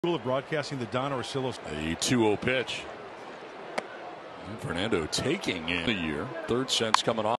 Of broadcasting the Don Orsillos. A 2-0 pitch. And Fernando taking in the year. Third sense coming off.